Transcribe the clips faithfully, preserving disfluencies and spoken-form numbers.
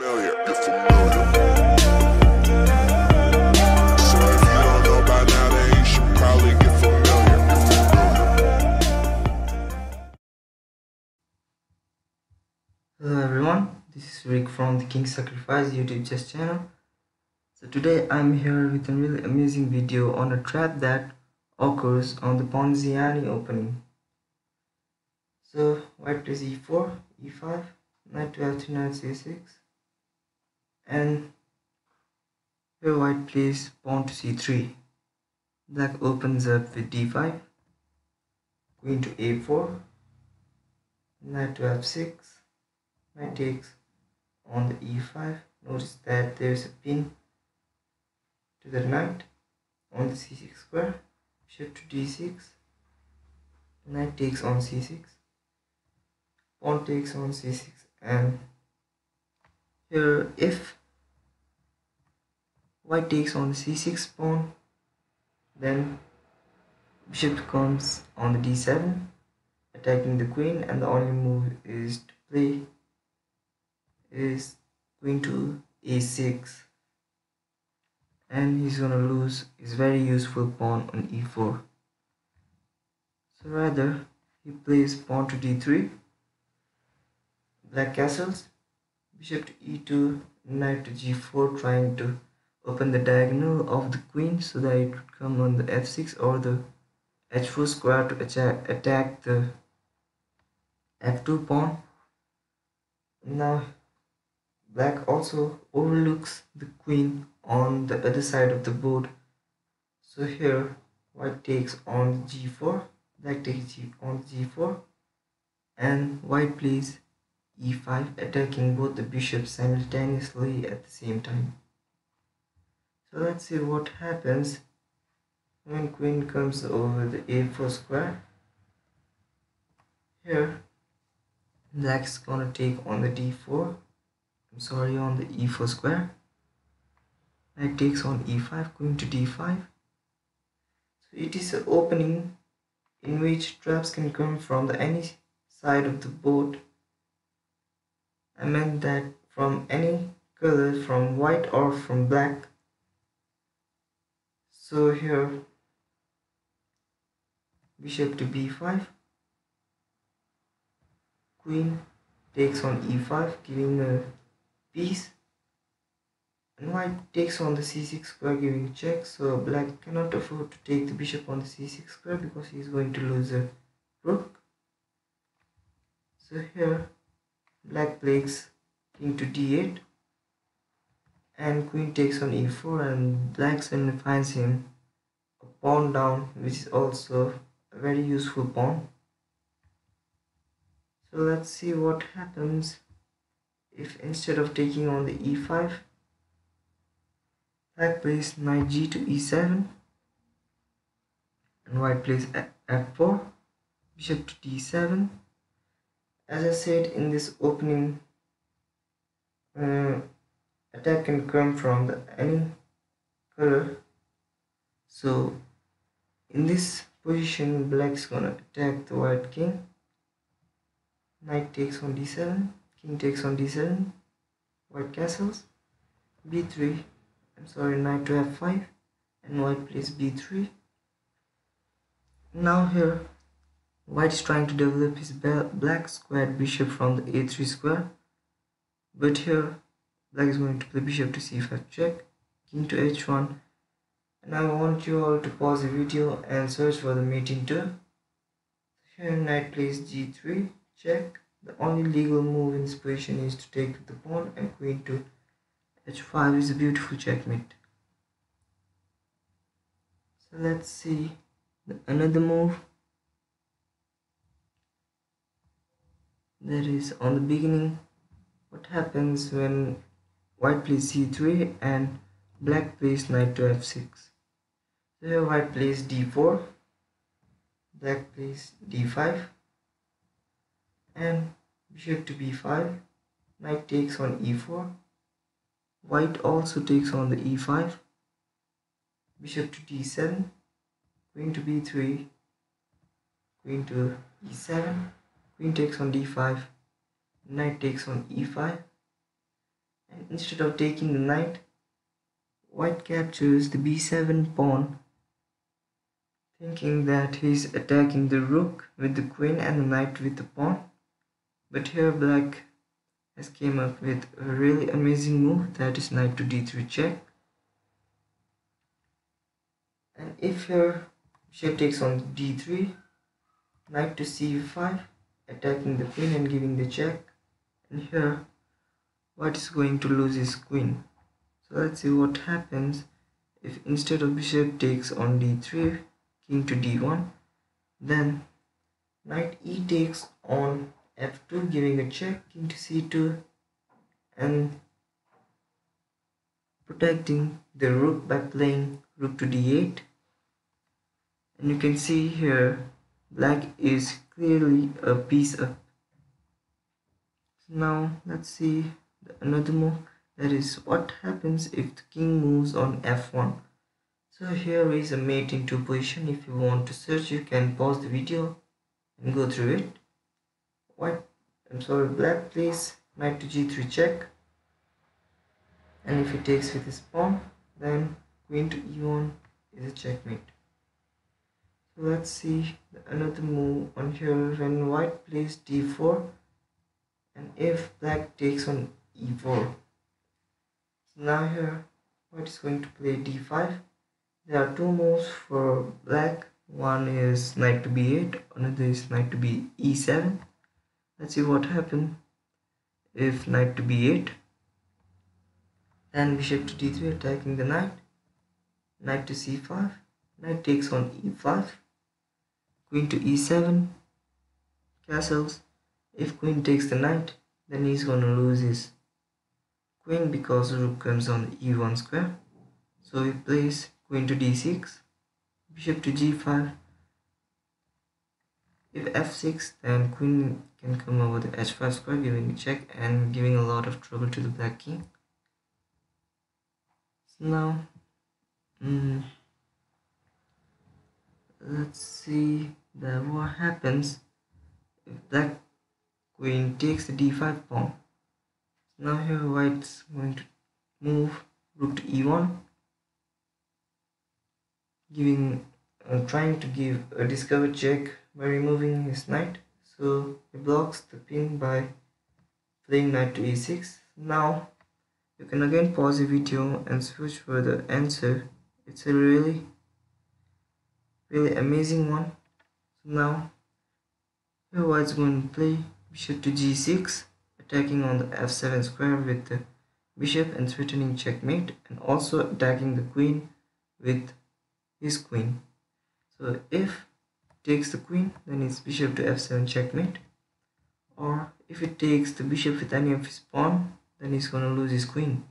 familiar, you're familiar. So if you don't know by now, then you should probably get familiar, you're familiar. Hello everyone, this is Rick from the King Sacrifice YouTube chess channel. So today I'm here with a really amazing video on a trap that occurs on the Ponziani opening. So white plays e four, e five, knight to f three, knight c six, and here white plays pawn to c three. Black opens up with d five, queen to a four, knight to f six, knight takes on the e five. Notice that there's a pin to the knight on the c six square, bishop to d six, knight takes on c six, pawn takes on c six, and here if white takes on the c six pawn, then bishop comes on the d seven, attacking the queen, and the only move is to play is queen to a six, and he's gonna lose his very useful pawn on e four. So rather he plays pawn to d three, black castles, bishop to e two, knight to g four, trying to open the diagonal of the queen so that it could come on the f six or the h four square to attack, attack the f two pawn. Now black also overlooks the queen on the other side of the board, so here white takes on g four, black takes G on g four, and white plays e five, attacking both the bishops simultaneously at the same time. So let's see what happens when queen comes over the a four square. Here black's gonna take on the d four, I'm sorry, on the e four square. Knight takes on e five, queen to d five. So it is an opening in which traps can come from the any side of the board. I meant that from any color, from white or from black. So here bishop to b five, queen takes on e five, giving a piece, and white takes on the c six square, giving a check. So black cannot afford to take the bishop on the c six square because he is going to lose a rook. So here black plays king to d eight, and queen takes on e four, and black suddenly finds him a pawn down, which is also a very useful pawn. So let's see what happens if instead of taking on the e five, black plays knight g to e seven, and white plays f four, bishop to d seven. As I said in this opening, uh, attack can come from the any color. So in this position, black's gonna attack the white king. Knight takes on d seven, king takes on d seven, white castles, b three, I'm sorry, knight to f five, and white plays b three. Now here white is trying to develop his black squared bishop from the a three square, but here black is going to play bishop to c five check, king to h one, and I want you all to pause the video and search for the mating tour. Here knight plays g three check. The only legal move in this position is to take the pawn, and queen to h five is a beautiful checkmate. So let's see another move. That is on the beginning. What happens when white plays c three and black plays knight to f six? So here white plays d four, black plays d five, and bishop to b five, knight takes on e four, white also takes on the e five, bishop to d seven, queen to b three, queen to e seven, queen takes on d five, knight takes on e five, And instead of taking the knight, white captures the b seven pawn, thinking that he's attacking the rook with the queen and the knight with the pawn. But here black has came up with a really amazing move, that is knight to d three check. And if here bishop takes on d three, knight to c five, attacking the queen and giving the check. And here white is going to lose his queen. So let's see what happens if instead of bishop takes on d three, king to d one, then knight e takes on f two, giving a check, king to c two, and protecting the rook by playing rook to d eight. And you can see here black is clearly a piece up. So now let's see another move, that is what happens if the king moves on f one. So here is a mate in two position. If you want to search, you can pause the video and go through it. White, I'm sorry, black plays knight to g three check, and if he takes with his pawn, then queen to e one is a checkmate. So let's see another move on here when white plays d four, and if black takes on e four. So now here white is going to play d five. There are two moves for black. One is knight to b eight, another is knight to b e seven. Let's see what happens if knight to b eight, then bishop to d three, attacking the knight, knight to c five, knight takes on e five, queen to e seven, castles. If queen takes the knight, then he's gonna lose his queen because rook comes on e one square. So he plays queen to d six, bishop to g five. If f six, then queen can come over the h five square, giving a check and giving a lot of trouble to the black king. So now mm, let's see that what happens if black queen takes the d five pawn. Now here white's going to move rook to e one, giving uh, trying to give a discovered check by removing his knight. So he blocks the pin by playing knight to e six. Now you can again pause the video and search for the answer. It's a really really amazing one. So now here white's going to play bishop to g six, attacking on the f seven square with the bishop and threatening checkmate, and also attacking the queen with his queen. So if it takes the queen, then it's bishop to f seven checkmate, or if it takes the bishop with any of his pawn, then he's gonna lose his queen.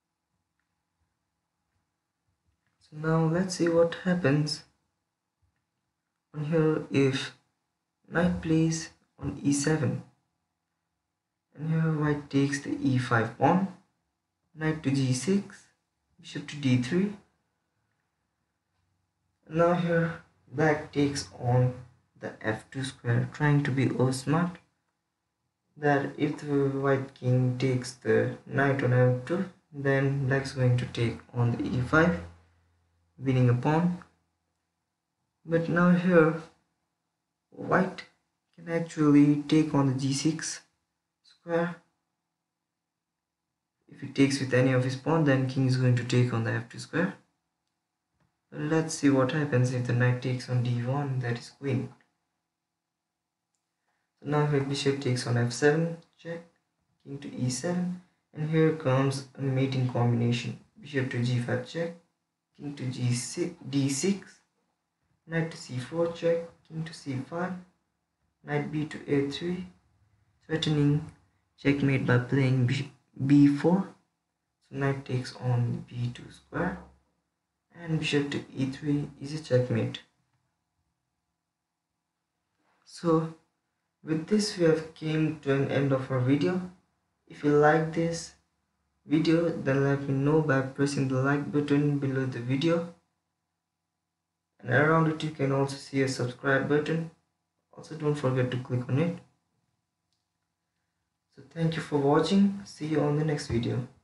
So now let's see what happens on here if knight plays on e seven, and here white takes the e five pawn, knight to g six, bishop to d three. Now here black takes on the f two square, trying to be oh smart, that if the white king takes the knight on f two, then black's going to take on the e five, winning a pawn. But now here white can actually take on the g six square. If he takes with any of his pawn, then king is going to take on the f two square. But let's see what happens if the knight takes on d one, that is queen. So now here bishop takes on f seven check, king to e seven, and here comes a mating combination, bishop to g five check, king to g six, d six, knight to c four check, king to c five, knight b to a three, threatening checkmate by playing b four. So knight takes on b two square, and bishop to e three is a checkmate. So with this we have came to an end of our video. If you like this video, then let me know by pressing the like button below the video, and around it you can also see a subscribe button. Also don't forget to click on it. So thank you for watching. See you on the next video.